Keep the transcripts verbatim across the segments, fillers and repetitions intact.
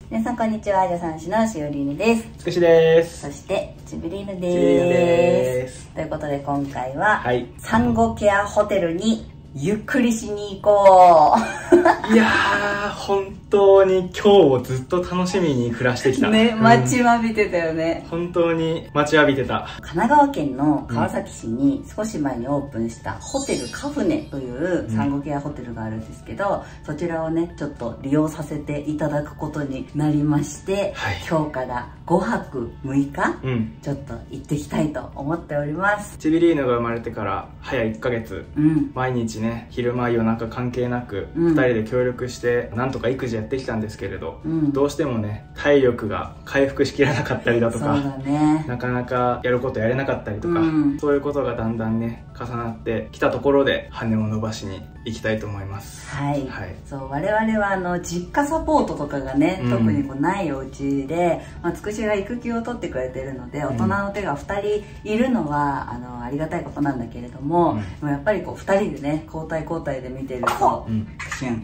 皆さんこんにちは、助産師のしおりぬです。 つくしです。 そしてちびりぬです。ということで今回は、はい、産後ケアホテルにゆっくりしに行こう。 いやー、本当に今日をずっと楽しみに暮らしてきた。 ね、待ちわびてたよね、 うん。本当に待ちわびてた。 神奈川県の川崎市に少し前にオープンしたホテルカフネという産後ケアホテルがあるんですけど、そちらをね、ちょっと利用させていただくことになりまして、はい、今日からごはくむいか、うん、ちょっと行ってきたいと思っております。 ちびりーぬが生まれてから早いっかげつ、うん、毎日ね、昼間夜中関係なくふたりで協力してなんとか育児やってきたんですけれど、うん、どうしてもね体力が回復しきらなかったりだとか、そうだね、なかなかやることやれなかったりとか、うん、そういうことがだんだんね重なってきたところで羽を伸ばしに行きたいと思います。 はい、はい、そう我々はあの実家サポートとかがね、うん、特にこうないお家で、まあ、つくしが育休を取ってくれてるので、大人の手がふたりいるのはあのありがたいことなんだけれども、うん、でもやっぱりこうふたりでね交代交代で見てると、うん、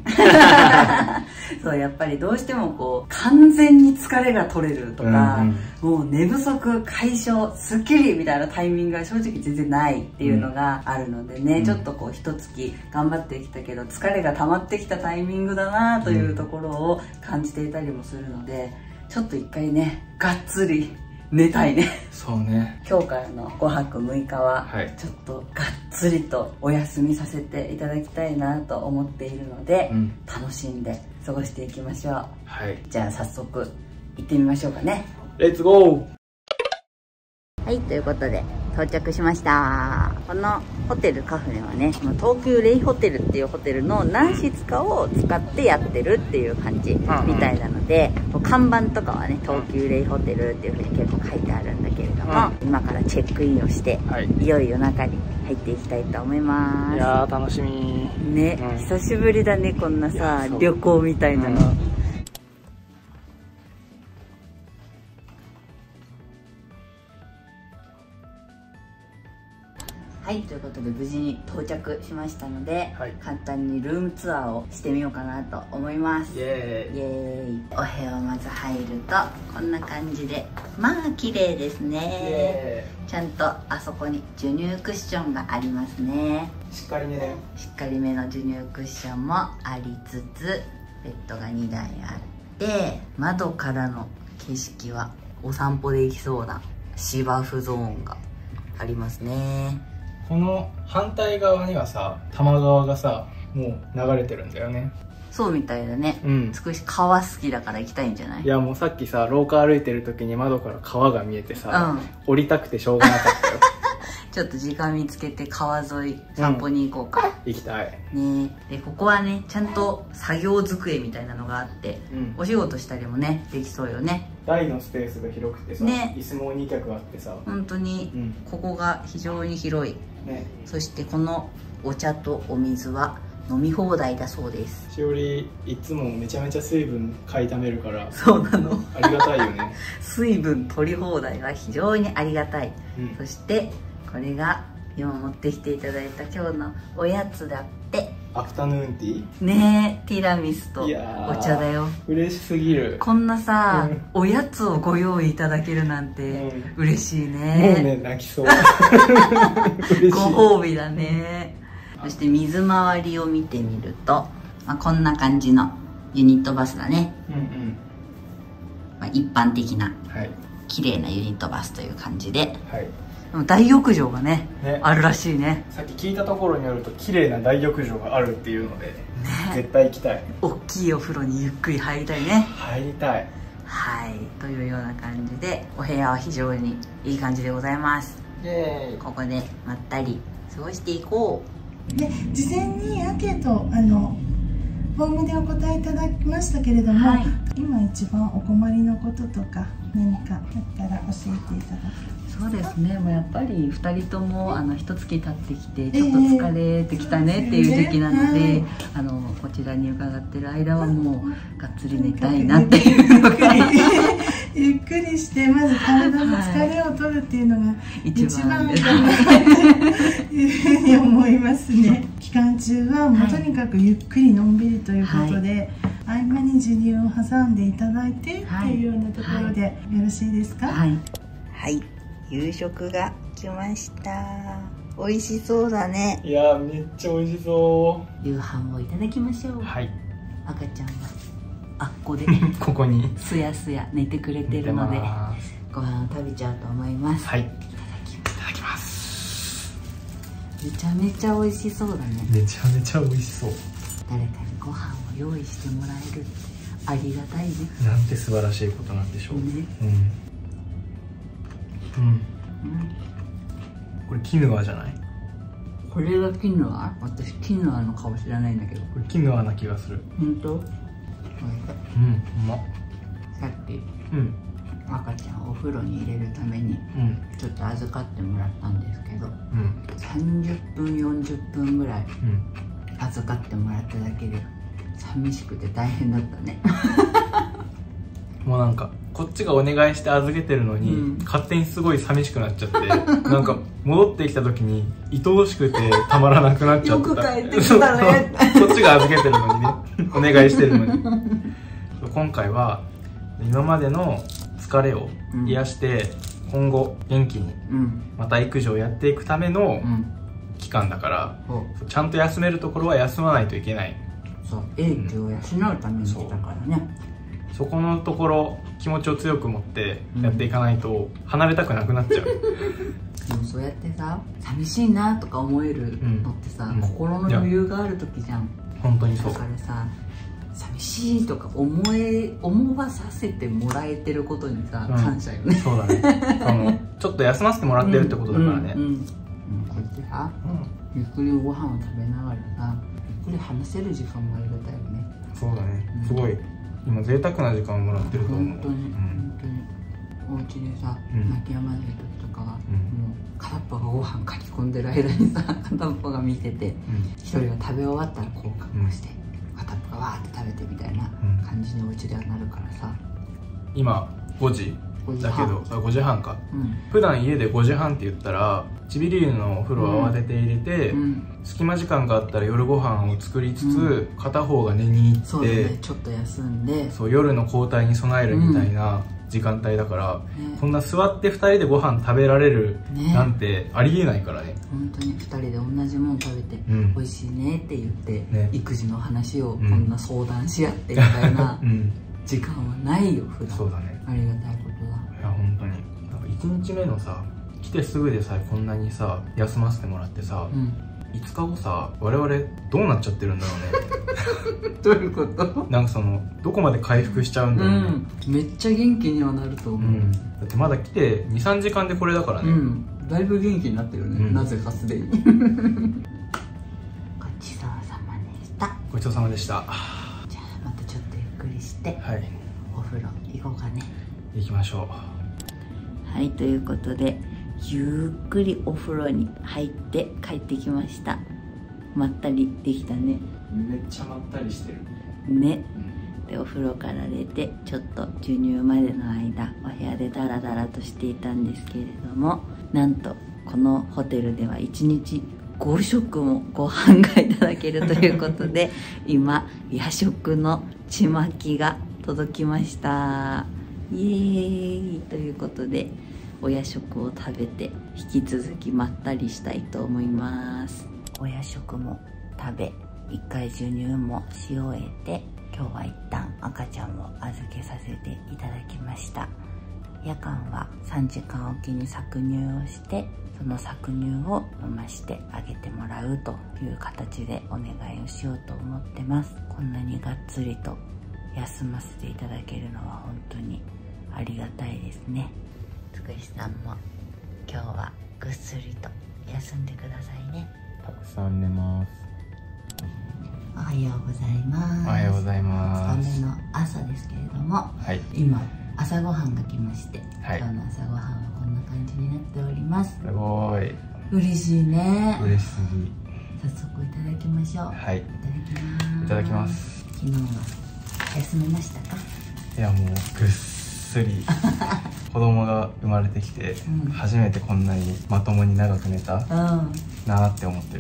そうやっぱりどうしてもこう完全に疲れが取れるとか、うんうん、もう寝不足解消すっきりみたいなタイミングが正直全然ないっていうのがあるのでね、うん、ちょっとこう一月頑張ってきたけど疲れが溜まってきたタイミングだなというところを感じていたりもするので、ちょっと一回ねがっつり寝たいね。 そうね。 今日からのごはくむいかは、はい、ちょっとがっつりとお休みさせていただきたいなと思っているので、うん、楽しんで過ごしていきましょう。はい。じゃあ早速行ってみましょうかね。 レッツゴー。 はい、ということで到着しました。このホテルカフェはね、東急レイホテルっていうホテルの何室かを使ってやってるっていう感じみたいなので、うんうん、看板とかはね東急レイホテルっていうふうに結構書いてあるんだけれども、うん、今からチェックインをして、はい、いよいよ中に入っていきたいと思います。 いやー楽しみね、うん、久しぶりだね、こんなさ旅行みたいなの、うん。はい、ということで無事に到着しましたので、はい、簡単にルームツアーをしてみようかなと思います。イエーイ、イエーイ。お部屋をまず入るとこんな感じで、まあ綺麗ですね。ちゃんとあそこに授乳クッションがありますね。 しっかりめね。 しっかりめの授乳クッションもありつつ、ベッドがにだいあって、窓からの景色はお散歩できそうな芝生ゾーンがありますね。 この反対側にはさ、多摩川がさもう流れてるんだよね。 そうみたいだね。うん。少し川好きだから行きたいんじゃない？ いやもうさっきさ廊下歩いてる時に窓から川が見えてさ、うん、降りたくてしょうがなかったよ。 ちょっと時間見つけて川沿い散歩に行こうか。 うん、行きたいね。でここはねちゃんと作業机みたいなのがあって、うん、お仕事したりもねできそうよね。 台のスペースが広くてさ、ね、椅子もにきゃくあってさ、 本当にここが非常に広い、ね、そしてこのお茶とお水は飲み放題だそうです。 しおりいつもめちゃめちゃ水分買いためるから。 そうなの。 ありがたいよね。 水分取り放題は非常にありがたい、うん、そしてこれが今持ってきていただいた今日のおやつだって。 アフタヌーンティーねえ、ティラミスとお茶だよ。 嬉しすぎる。 こんなさ、うん、おやつをご用意いただけるなんて嬉しいね。 もうね泣きそう。 ご褒美だね。そして水回りを見てみると、まあ、こんな感じのユニットバスだね。うんうん、まあ、一般的な、はい、綺麗なユニットバスという感じで、はい、大浴場が ね, ねあるらしいね。 さっき聞いたところによると綺麗な大浴場があるっていうので、ね、絶対行きたい。 大きいお風呂にゆっくり入りたいね。 入りたい。 はいというような感じで、お部屋は非常にいい感じでございます。 イエーイ。 ここでまったり過ごしていこう。で事前にアンケートあのフォームでお答えいただきましたけれども、はい、今一番お困りのこととか何かあったら教えていただけますか？ そうですね、もうやっぱりふたりともあの一月経ってきてちょっと疲れてきたねっていう時期なので、えーはい、あのこちらに伺ってる間はもうがっつり寝たいなっていうのがゆっくりしてまず体の疲れを取るっていうのが一番だというふうに思いますね。期間中はもうとにかくゆっくりのんびりということで、はい、 合間に授乳を挟んでいただいてっていうようなところでよろしいですか？ はい、はい、夕食が来ました。美味しそうだね。 いやー、めっちゃ美味しそう。 夕飯をいただきましょう。 はい。 赤ちゃんはあっこでここにすやすや寝てくれてるのでご飯を食べちゃうと思います。 はい、いただきます。 めちゃめちゃ美味しそうだね。 めちゃめちゃ美味しそう。 誰かにご飯を用意してもらえるってありがたいね。 なんて素晴らしいことなんでしょうね。うん、うん、うん、これキヌアじゃない？ これがキヌア？私キヌアの顔知らないんだけど。 これキヌアな気がする。 本当？うん、うまっ。 さっき、 うん、 赤ちゃんをお風呂に入れるために、うん、ちょっと預かってもらったんですけど、うん、さんじゅっぷんよんじゅっぷんぐらい預かってもらっただけで寂しくて大変だったね。 もうなんかこっちがお願いして預けてるのに、うん、勝手にすごい寂しくなっちゃってなんか戻ってきた時に愛おしくてたまらなくなっちゃった。よく帰ってきたね。こっちが預けてるのにねお願いしてるのに。今回は今までの疲れを癒して、うん、今後元気にまた育児をやっていくための期間だから、うん、ちゃんと休めるところは休まないといけない。 そう、英気を養うために来たからね。 そこのところ気持ちを強く持ってやっていかないと離れたくなくなっちゃう。 でもそうやってさ、寂しいなとか思えるのってさ、うん、心の余裕がある時じゃん。 本当にそう。 だからさ、寂しいとか思え思わさせてもらえてることにさ、うん、感謝よね。 そうだね。あのちょっと休ませてもらってるってことだからね。 こうやってさ、うん、ゆっくりご飯を食べながらさ、ゆっくり話せる時間もありがたいよね。 そうだね。すごい。今贅沢な時間をもらってると思う。 本当に、うん、本当にお家でさ、泣き止まない時とかは、もう片っぽがご飯かき込んでる間にさ、片っぽが見てて、一人が食べ終わったらこう格好して、片っぽがわーって食べてみたいな感じにお家ではなるからさ。 今ごじだけど、ごじはんか。普段家でごじはんって言ったらちびりゆのお風呂を慌てて入れて、隙間時間があったら夜ご飯を作りつつ、片方が寝に行って、そうだね、 ちょっと休んで、 そう夜の交代に備えるみたいな時間帯だから、こんな座ってふたりでご飯食べられるなんてありえないからね。 本当にふたりで同じもの食べて美味しいねって言って育児の話をこんな相談し合ってみたいな時間はないよ普段。 そうだね、 ありがたいことだ。 いや本当になんかいちにちめのさ、来てすぐでさえこんなにさ休ませてもらってさ、うん、いつかごさ我々どうなっちゃってるんだろうね。 どういうこと？ なんかそのどこまで回復しちゃうんだろうね。 うん、めっちゃ元気にはなると思う、うん、 だってまだ来てにさんじかんでこれだからね、うん、 だいぶ元気になってるね、うん、なぜかすでに。ごちそうさまでした。 ごちそうさまでした。 じゃあまたちょっとゆっくりして、 はい、 お風呂行こうかね。 行きましょう。はい、ということでゆっくりお風呂に入って帰ってきました。まったりできたね。 めっちゃまったりしてるね、うん、でお風呂から出てちょっと授乳までの間お部屋でダラダラとしていたんですけれども、なんとこのホテルではいちにちごしょくもご飯がいただけるということで今夜食のちまきが届きました。イエーイということでお夜食を食べて引き続きまったりしたいと思います。お夜食も食べいっかい授乳もし終えて、今日は一旦赤ちゃんを預けさせていただきました。夜間はさんじかんおきに搾乳をして、その搾乳を飲ましてあげてもらうという形でお願いをしようと思ってます。こんなにがっつりと休ませていただけるのは本当にありがたいですね。つくしさんも今日はぐっすりと休んでくださいね。 たくさん寝ます。 おはようございます。 おはようございます。 ふつかめの朝ですけれども、 はい、 今朝ごはんが来まして、はい、今日の朝ごはんはこんな感じになっております。 すごい嬉しいね。 嬉しすぎ。 早速いただきましょう。 はい、いただきます。いただきます。昨日は休めましたか？ いやもうぐっすり子供が生まれてきて、うん、初めてこんなにまともに長く寝た、うん、なーって思ってる。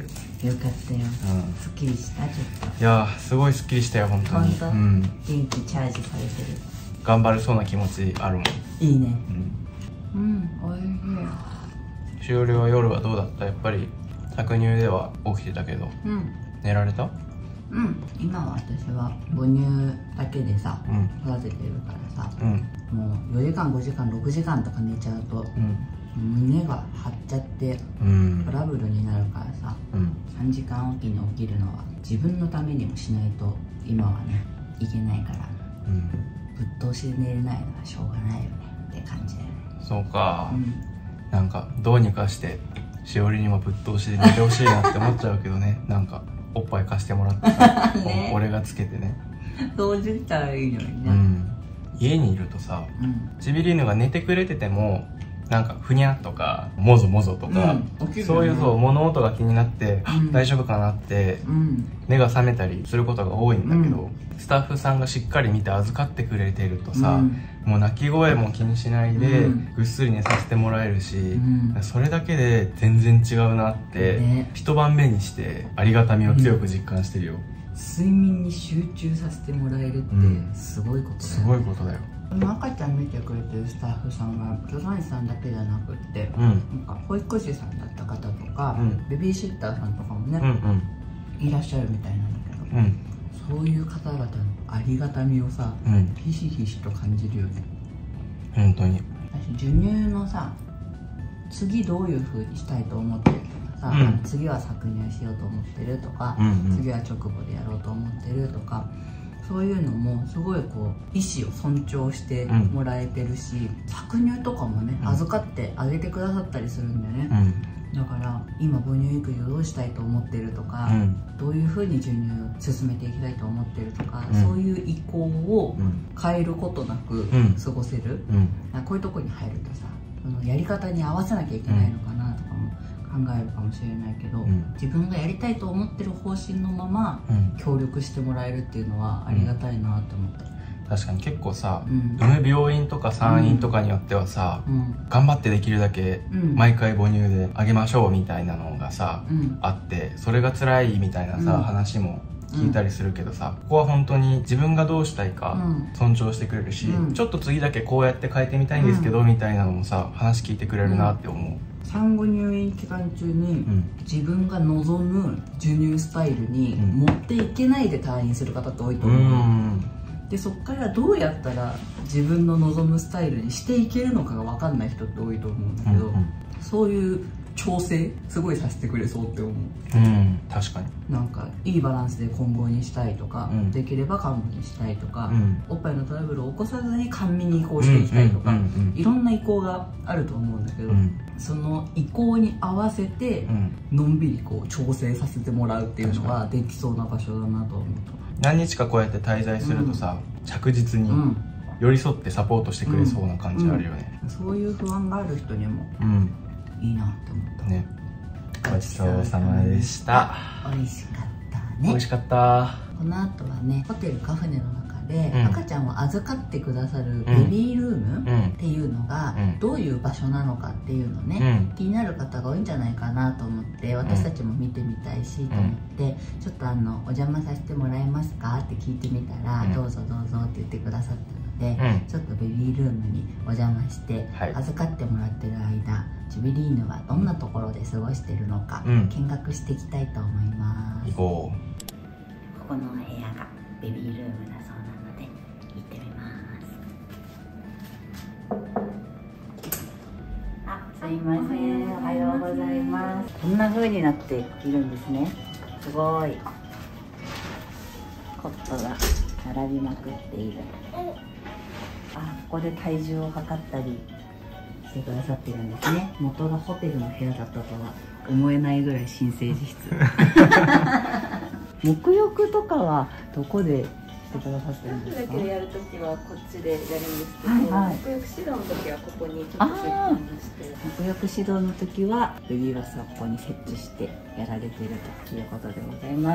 よかったよ、うん、すっきりした。ちょっといやーすごいすっきりしたよ本当に。 本当、うん、元気チャージされてる。 頑張れそうな気持ちあるもん。 いいね。うん、うん、おいしい。 しおりは夜はどうだった？やっぱり搾乳では起きてたけど、うん、寝られた？ うん、今は私は母乳だけでさ、うん、育ててるからさ、うん、もうよじかんごじかんろくじかんとか寝ちゃうと、うん、胸が張っちゃってトラブルになるからさ、うん、さんじかんおきに起きるのは自分のためにもしないと今はねいけないから、うん、ぶっ通しで寝れないのはしょうがないよねって感じだよね。 そうか、うん、なんかどうにかしてしおりにもぶっ通しで寝てほしいなって思っちゃうけどねなんかおっぱい貸してもらってさ、ね、俺がつけてねそうしたらいいのにね、 うん、家にいるとさ、うん、ジビリーヌが寝てくれててもなんかふにゃとかもぞもぞとか、うんね、そういうそう物音が気になって、うん、大丈夫かなって、うん、目が覚めたりすることが多いんだけど、うん、スタッフさんがしっかり見て預かってくれてるとさ、うん、もう泣き声も気にしないで、うん、ぐっすり寝させてもらえるし、うん、それだけで全然違うなって、ね、一晩目にしてありがたみを強く実感してるよ、うん、 睡眠に集中させてもらえるってすごいことだよ、ね、 すごいことだよ。 赤ちゃん見てくれてるスタッフさんが助産師さんだけじゃなくって、うん、なんか保育士さんだった方とか、うん、ベビーシッターさんとかもね、うんうん、いらっしゃるみたいなんだけど、うん、そういう方々のありがたみをさ、うん、ひしひしと感じるよね。 本当に私授乳のさ次どういう風にしたいと思ってるとかさ、うん、次は搾乳しようと思ってるとか、うんうん、次は直母でやろうと思ってるとか、そういうのもすごいこう意思を尊重してもらえてるし、うん、搾乳とかもね、うん、預かってあげてくださったりするんだよね、うん、だから今母乳育児をどうしたいと思ってるとか、うん、どういうふうに授乳を進めていきたいと思ってるとか、うん、そういう意向を変えることなく過ごせる、うんうん、こういうとこに入るとさそのやり方に合わせなきゃいけないのかなとかも考えるかもしれないけど、うん、自分がやりたいと思ってる方針のまま協力してもらえるっていうのはありがたいなと思った、うん、 確かに結構さ、うん、産む病院とか産院とかによってはさ、うん、頑張ってできるだけ毎回母乳であげましょうみたいなのがさ、うん、あってそれが辛いみたいなさ、うん、話も聞いたりするけどさ、ここは本当に自分がどうしたいか尊重してくれるし、うん、ちょっと次だけこうやって変えてみたいんですけど、うん、みたいなのもさ話聞いてくれるなって思う。 産後入院期間中に、うん、自分が望む授乳スタイルに持っていけないで退院する方って多いと思う、うん、でそこからどうやったら自分の望むスタイルにしていけるのかが分かんない人って多いと思うんだけど、うんうん、そういう調整すごいさせてくれそうって思う。 うん、確かになんかいいバランスで混合にしたいとか、うん、できれば看護にしたいとか、うん、おっぱいのトラブルを起こさずに甘味に移行していきたいとか、いろんな意向があると思うんだけど、うん、その意向に合わせて、うん、のんびりこう調整させてもらうっていうのはできそうな場所だなと思う。 何日かこうやって滞在するとさ、うん、着実に寄り添ってサポートしてくれそうな感じあるよね、 うんうん、そういう不安がある人にも、うんいいなって思ったね。 ごちそうさまでした。 美味しかったね。 美味しかった。 この後はね、ホテルカフネの中で、うん、赤ちゃんを預かってくださるベビールームっていうのが、うん、どういう場所なのかっていうのね、うん、気になる方が多いんじゃないかなと思って、私たちも見てみたいしと思って、ちょっとあのお邪魔させてもらえますかって聞いてみたら、どうぞどうぞって言ってくださったので、うん、ちょっとベビールームにお邪魔して、はい、預かってもらってる間ジュビリーヌはどんなところで過ごしてるのか、うん、見学していきたいと思います。 行こう。ここのお部屋がベビールームだそうなので行ってみます。あ、すいません、おはようございます。こんな風になっているんですね。すごいコットが並びまくっている。あ、ここで体重を測ったりしてくださってるんですね。元がホテルの部屋だったとは思えないぐらい新生児室沐浴とかはどこでしてくださってるんですか？ だけでやるときはこっちでやるんですけど、はいはい、沐浴指導の時はここにちょっと設置して沐浴指導の時はベビーバスをここに設置してやられているということでございます。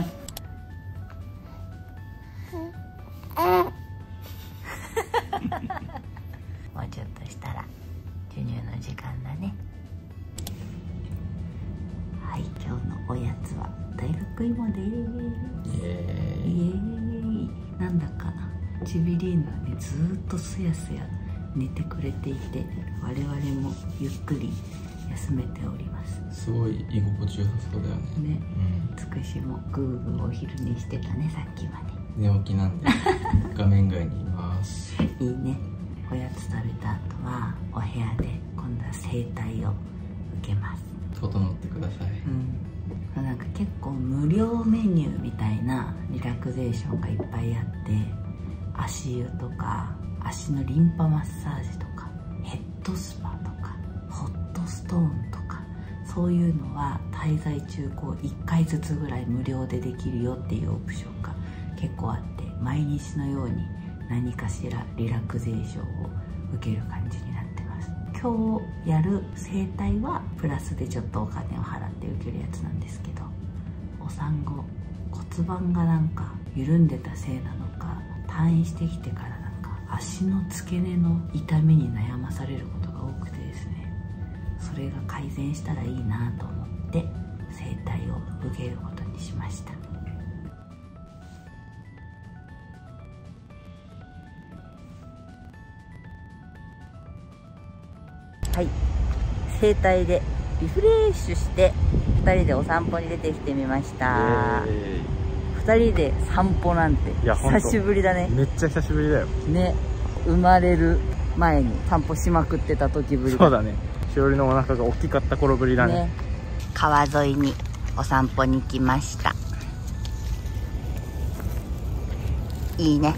もうちょっとしたら授乳の時間だね。ははい、今日のおやつは大学芋です。イエーイ。イエーイ。なんだかチビリーナはね、ずーっとすやすや寝てくれていて、我々もゆっくり休めております。 すごい居心地よさそうだよね。 ね、うん、つくしもグーグーお昼にしてたね、さっきまで。 寝起きなんで画面外にいます。 いいね。おやつ食べた後はお部屋で今度は整体を受けます。 整ってください。 うん、なんか結構無料メニューみたいなリラクゼーションがいっぱいあって、足湯とか足のリンパマッサージとかヘッドスパとかホットストーンとか、そういうのは滞在中こういっかいずつぐらい無料でできるよっていうオプションが結構あって、毎日のように何かしらリラクゼーションを受ける感じになってます。今日やる整体はプラスでちょっとお金を払って受けるやつなんですけど、お産後骨盤がなんか緩んでたせいなのか、退院してきてからなんか足の付け根の痛みに悩まされることが多くてですね、それが改善したらいいなと思って整体を受けることにしました。はい、整体でリフレッシュしてふたりでお散歩に出てきてみました。ふたりで散歩なんて久しぶりだね。 めっちゃ久しぶりだよね。生まれる前に散歩しまくってた時ぶりだ。 そうだね。しおりのお腹が大きかった頃ぶりだ ね, ね。 川沿いにお散歩に来ました。いいね。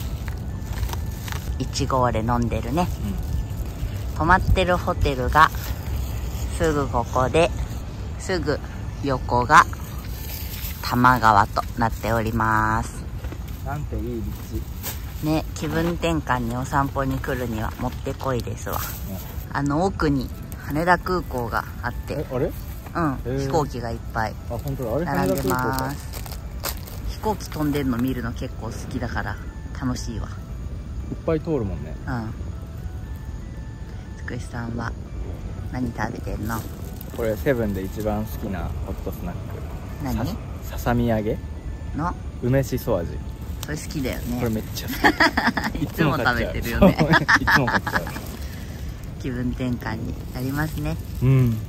いち号で飲んでるね、うん、泊まってるホテルがすぐここで、すぐ横が多摩川となっております。 なんていい立地ね。気分転換にお散歩に来るにはもってこいですわ、ね、あの奥に羽田空港があって、 あれうん、飛行機がいっぱい並んでます。飛行機飛んでるの見るの結構好きだから楽しいわ。 いっぱい通るもんね。 うん。つくしさんは何食べてんの？ これセブンで一番好きなホットスナック。 何？ さ, ささみ揚げの梅しそ味。 それ好きだよね。 これめっちゃ好き。 いつも食べてるよね。 いつも買っちゃう。 気分転換になりますね。 うん。はい 、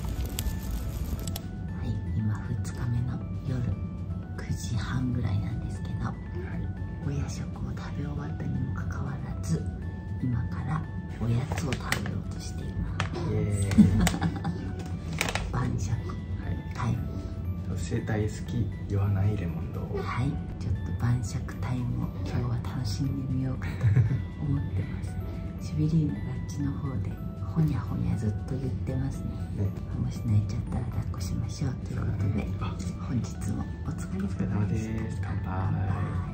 今ふつかめの夜くじはんぐらいなんですけど、はい、お夜食を食べ終わったにもかかわらず今からおやつを食べようとしています。晩酌、はい、タイム。 生大好き言わないレモン堂。 はい、ちょっと晩酌タイムを今日は楽しんでみようかと思ってます。シビリーナがあっちの方でほにゃほにゃずっと言ってますね。ね、もし泣いちゃったら抱っこしましょうということで、本日もお疲れ様でした。乾杯。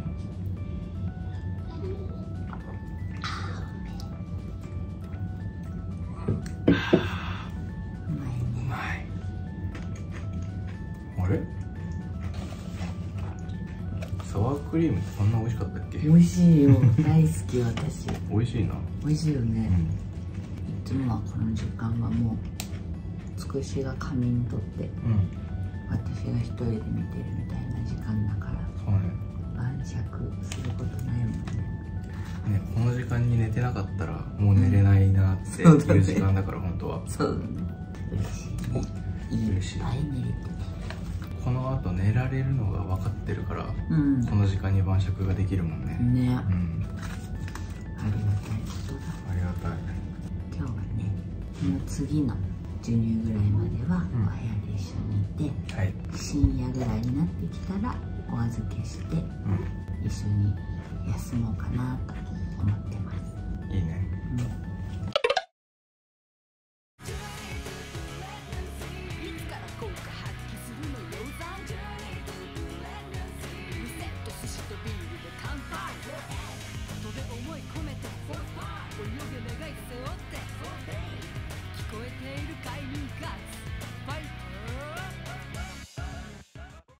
うまいね。うまい。 あれ？サワークリームってこんな美味しかったっけ？ 美味しいよ。大好き私。 美味しいな。 美味しいよね。うん、いつもはこの時間はもうつくしが仮眠取って、うん、私が一人で見てるみたいな時間だから。 そうね。 晩酌することないもんね。 ね、この時間に寝てなかったらもう寝れないなっていう時間だから本当は。 そうだね。嬉しいね。いい。嬉しい。いっぱい寝れてね。 この後寝られるのが分かってるから、うん、この時間に晩酌ができるもんね。 ね。うん。 ありがたいことだ。 ありがたい。 今日はね、この次の授乳ぐらいまではお部屋で一緒にいて、うん、はい、深夜ぐらいになってきたらお預けして、うん、一緒に休もうかなと思ってます。 いいね。 うん。